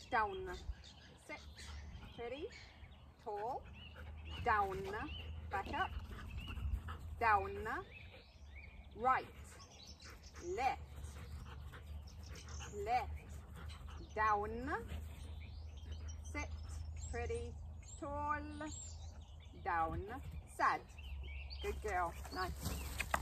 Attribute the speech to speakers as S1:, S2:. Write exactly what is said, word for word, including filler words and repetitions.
S1: down, sit, pretty, tall, down, back up, down, right, left, left, down, sit, pretty, tall, down, sad. Good girl, nice.